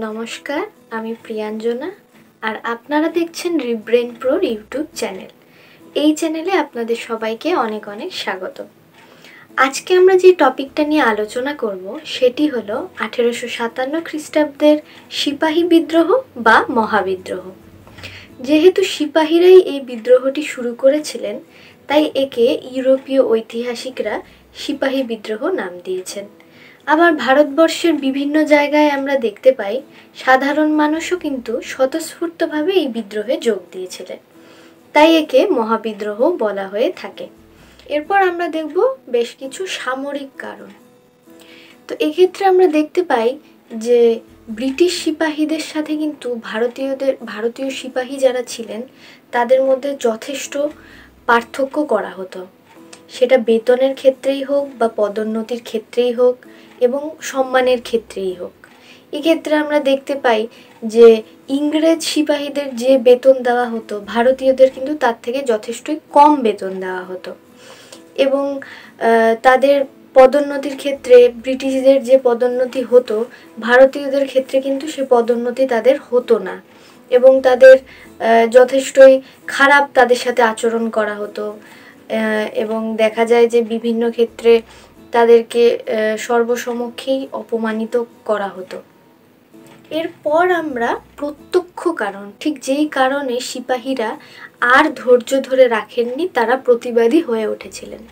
নমস্কার, আমি প্রিয়াঞ্জনা আর আপনারা দেখছেন রিব্রেন প্রোর ইউটিউব চ্যানেল। এই চ্যানেলে আপনাদের সবাইকে অনেক অনেক স্বাগত। আজকে আমরা যে টপিকটা নিয়ে আলোচনা করব সেটি হলো 1857 খ্রিস্টাব্দের সিপাহী বিদ্রোহ বা মহাবিদ্রোহ। যেহেতু সিপাহীরাই এই বিদ্রোহটি শুরু করেছিলেন, তাই একে ইউরোপীয় ঐতিহাসিকরা সিপাহী বিদ্রোহ নাম দিয়েছেন। আবার ভারতবর্ষের বিভিন্ন জায়গায় আমরা দেখতে পাই সাধারণ মানুষও কিন্তু স্বতঃস্ফূর্তভাবে এই বিদ্রোহে যোগ দিয়েছিলেন, তাই একে মহাবিদ্রোহ বলা হয়ে থাকে। এরপর আমরা দেখব বেশ কিছু সামরিক কারণ। তো এক্ষেত্রে আমরা দেখতে পাই যে ব্রিটিশ সিপাহীদের সাথে কিন্তু ভারতীয় সিপাহী যারা ছিলেন তাদের মধ্যে যথেষ্ট পার্থক্য করা হতো, সেটা বেতনের ক্ষেত্রেই হোক বা পদোন্নতির ক্ষেত্রেই হোক এবং সম্মানের ক্ষেত্রেই হোক। এক্ষেত্রে আমরা দেখতে পাই যে ইংরেজ সিপাহীদের যে বেতন দেওয়া হতো ভারতীয়দের কিন্তু তার থেকে যথেষ্টই কম বেতন দেওয়া হতো, এবং তাদের পদোন্নতির ক্ষেত্রে ব্রিটিশদের যে পদোন্নতি হতো ভারতীয়দের ক্ষেত্রে কিন্তু সে পদোন্নতি তাদের হতো না, এবং তাদের যথেষ্টই খারাপ তাদের সাথে আচরণ করা হতো, এবং দেখা যায় যে বিভিন্ন ক্ষেত্রে তাদেরকে সর্বসমক্ষেই অপমানিত করা হতো। এরপর আমরা প্রত্যক্ষ কারণ, ঠিক যেই কারণে সিপাহীরা আর ধৈর্য ধরে রাখেননি, তারা প্রতিবাদী হয়ে উঠেছিলেন।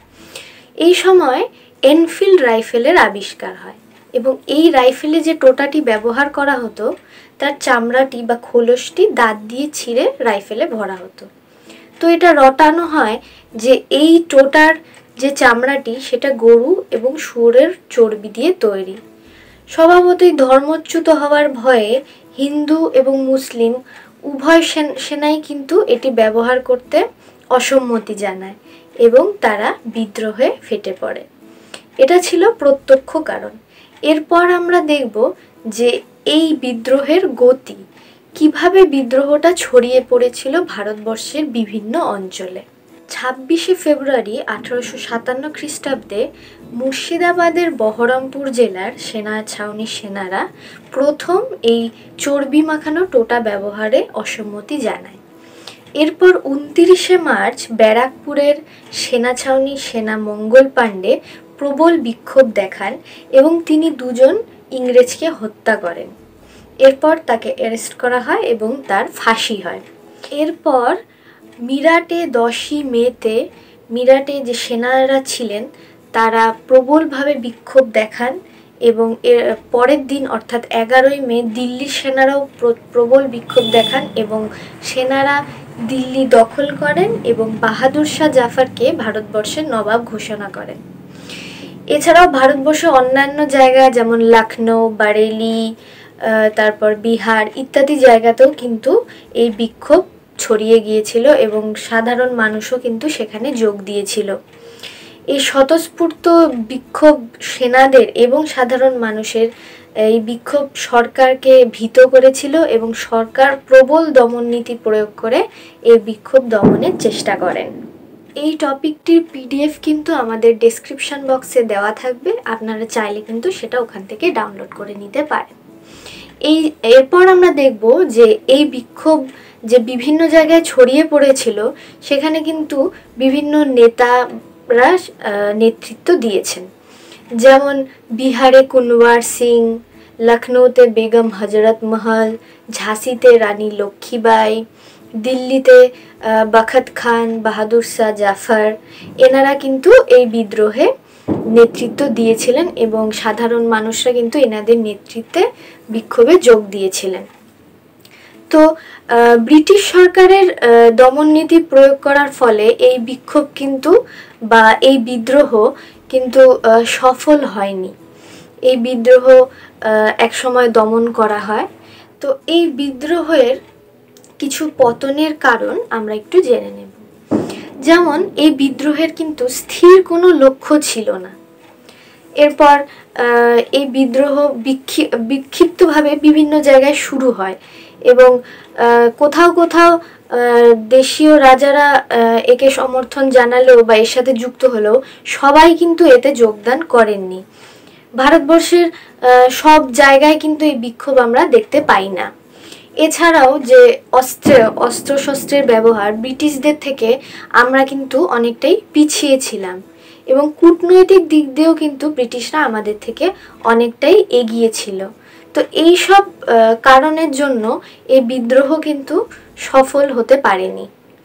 এই সময় এনফিল্ড রাইফেলের আবিষ্কার হয়, এবং এই রাইফেলে যে টোটাটি ব্যবহার করা হতো তার চামড়াটি বা খোলসটি দাঁত দিয়ে ছিঁড়ে রাইফেলে ভরা হতো। তো এটা রটানো হয় যে এই টোটার যে চামড়াটি সেটা গরু এবং শুয়োরের চর্বি দিয়ে তৈরি। স্বভাবতই ধর্মচ্যুত হওয়ার ভয়ে হিন্দু এবং মুসলিম উভয় সেনাই কিন্তু এটি ব্যবহার করতে অসম্মতি জানায় এবং তারা বিদ্রোহে ফেটে পড়ে। এটা ছিল প্রত্যক্ষ কারণ। এরপর আমরা দেখব যে এই বিদ্রোহের গতি, কিভাবে বিদ্রোহটা ছড়িয়ে পড়েছিল ভারতবর্ষের বিভিন্ন অঞ্চলে। 26শে ফেব্রুয়ারি 1857 খ্রিস্টাব্দে মুর্শিদাবাদের বহরমপুর জেলার সেনা ছাউনির সেনারা প্রথম এই চর্বি মাখানো টোটা ব্যবহারে অসম্মতি জানায়। এরপর 29শে মার্চ ব্যারাকপুরের সেনা ছাউনি সেনা মঙ্গল পাণ্ডে প্রবল বিক্ষোভ দেখান এবং তিনি দুজন ইংরেজকে হত্যা করেন। এরপর তাকে অ্যারেস্ট করা হয় এবং তার ফাঁসি হয়। এরপর মিরাটে 10ই মেতে মিরাটে যে সেনারা ছিলেন তারা প্রবলভাবে বিক্ষোভ দেখান, এবং এর পরের দিন অর্থাৎ 11ই মে দিল্লির সেনারাও প্রবল বিক্ষোভ দেখান এবং সেনারা দিল্লি দখল করেন এবং বাহাদুর শাহ জাফরকে ভারতবর্ষের নবাব ঘোষণা করেন। এছাড়াও ভারতবর্ষের অন্যান্য জায়গা যেমন লখনৌ, বারেলি, তারপর বিহার ইত্যাদি জায়গাতেও কিন্তু এই বিক্ষোভ ছড়িয়ে গিয়েছিল এবং সাধারণ মানুষও কিন্তু সেখানে যোগ দিয়েছিল। এই স্বতঃস্ফূর্ত বিক্ষোভ সেনাদের এবং সাধারণ মানুষের এই বিক্ষোভ সরকারকে ভীত করেছিল এবং সরকার প্রবল দমন নীতি প্রয়োগ করে এই বিক্ষোভ দমনের চেষ্টা করেন। এই টপিকটির পিডিএফ কিন্তু আমাদের ডেসক্রিপশন বক্সে দেওয়া থাকবে, আপনারা চাইলে কিন্তু সেটা ওখান থেকে ডাউনলোড করে নিতে পারেন। এরপর আমরা দেখব যে এই বিক্ষোভ যে বিভিন্ন জায়গায় ছড়িয়ে পড়েছিল সেখানে কিন্তু বিভিন্ন নেতারা নেতৃত্ব দিয়েছেন, যেমন বিহারে কুনওয়ার সিং, লখনৌতে বেগম হজরত মহল, ঝাঁসিতে রানী লক্ষ্মীবাই, দিল্লিতে বখত খান, বাহাদুর শাহ জাফর, এনারা কিন্তু এই বিদ্রোহে নেতৃত্ব দিয়েছিলেন এবং সাধারণ মানুষরা কিন্তু এনাদের নেতৃত্বে বিক্ষোভে যোগ দিয়েছিলেন। তো ব্রিটিশ সরকারের দমন নীতি প্রয়োগ করার ফলে এই বিক্ষোভ কিন্তু বা এই বিদ্রোহ কিন্তু সফল হয়নি। এই বিদ্রোহ একসময় দমন করা হয়। তো এই বিদ্রোহের কিছু পতনের কারণ আমরা একটু জেনে নেব। যেমন এই বিদ্রোহের কিন্তু স্থির কোনো লক্ষ্য ছিল না। এরপর এই বিদ্রোহ বিক্ষিপ্তভাবে বিভিন্ন জায়গায় শুরু হয় এবং কোথাও কোথাও দেশীয় রাজারা একে সমর্থন জানালেও বা এর সাথে যুক্ত হলেও সবাই কিন্তু এতে যোগদান করেননি। ভারতবর্ষের সব জায়গায় কিন্তু এই বিক্ষোভ আমরা দেখতে পাই না। এছাড়াও যে অস্ত্রশস্ত্রের ব্যবহার ব্রিটিশদের থেকে আমরা কিন্তু অনেকটাই পিছিয়ে ছিলাম, এবং কূটনৈতিক দিক দিয়েও কিন্তু ব্রিটিশরা আমাদের থেকে অনেকটাই এগিয়ে ছিল। তো এই সব কারণের জন্য এই বিদ্রোহ কিন্তু সফল হতে পারেনি।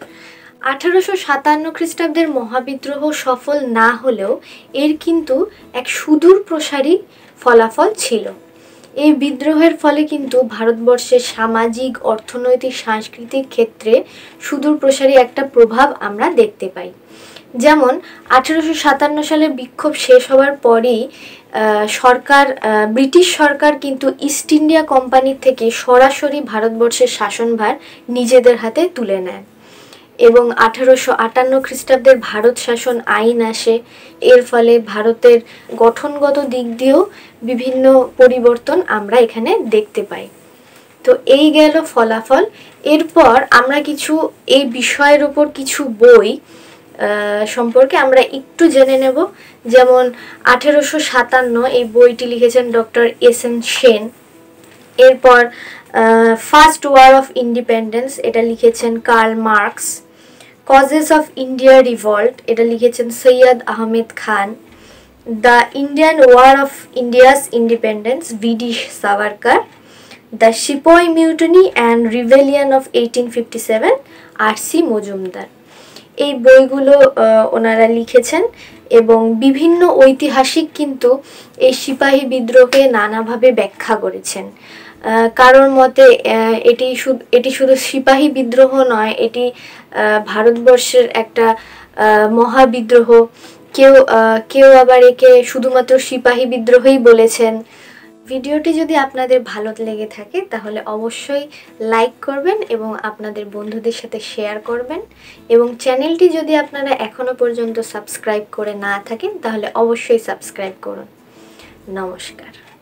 1857 খ্রিস্টাব্দের মহাবিদ্রোহ সফল না হলেও এর কিন্তু এক সুদূর প্রসারী ফলাফল ছিল। এই বিদ্রোহের ফলে কিন্তু ভারতবর্ষের সামাজিক, অর্থনৈতিক, সাংস্কৃতিক ক্ষেত্রে সুদূর প্রসারী একটা প্রভাব আমরা দেখতে পাই। যেমন 1857 সালে বিক্ষোভ শেষ হওয়ার পরেই ব্রিটিশ সরকার কিন্তু ইস্ট ইন্ডিয়া কোম্পানির থেকে সরাসরি ভারতবর্ষের শাসনভার নিজেদের হাতে তুলে নেয়, এবং 1858 খ্রিস্টাব্দের ভারত শাসন আইন আসে। এর ফলে ভারতের গঠনগত দিক দিয়েও বিভিন্ন পরিবর্তন আমরা এখানে দেখতে পাই। তো এই গেল ফলাফল। এরপর আমরা কিছু এই বিষয়ের উপর কিছু বই সম্পর্কে আমরা একটু জেনে নেব। যেমন 1857 এই বইটি লিখেছেন ডক্টর এস.এন. সেন। এরপর ফার্স্ট ওয়ার অফ ইন্ডিপেন্ডেন্স, এটা লিখেছেন Karl Marx. Causes of India revolt, এটা লিখেছেন Syed Ahmed Khan. The Indian war of India's independence, V D. Savarkar. The sepoy mutiny and rebellion of 1857, R C. Majumdar. এই বইগুলো ওনারা লিখেছেন, এবং বিভিন্ন ঐতিহাসিক কিন্তু এই সিপাহী বিদ্রোহকে নানাভাবে ব্যাখ্যা করেছেন। কারোর মতে এটি শুধু সিপাহী বিদ্রোহ নয়, এটি ভারতবর্ষের একটা মহাবিদ্রোহ। কেউ আবার একে শুধুমাত্র সিপাহী বিদ্রোহই বলেছেন। ভিডিওটি যদি আপনাদের ভালো লেগে থাকে তাহলে অবশ্যই লাইক করবেন এবং আপনাদের বন্ধুদের সাথে শেয়ার করবেন, এবং চ্যানেলটি যদি আপনারা এখনো পর্যন্ত সাবস্ক্রাইব করে না থাকেন তাহলে অবশ্যই সাবস্ক্রাইব করুন। নমস্কার।